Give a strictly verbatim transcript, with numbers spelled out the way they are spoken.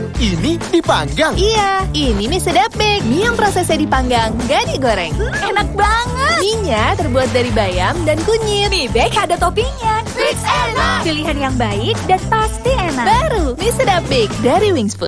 Ini dipanggang. Iya, ini mie sedap bake. Mie yang prosesnya dipanggang, gak digoreng. Hmm, enak banget. Mie-nya terbuat dari bayam dan kunyit. Mie bake ada toppingnya. Fix enak. Pilihan yang baik dan pasti enak. Baru, mie sedap bake dari Wings Food.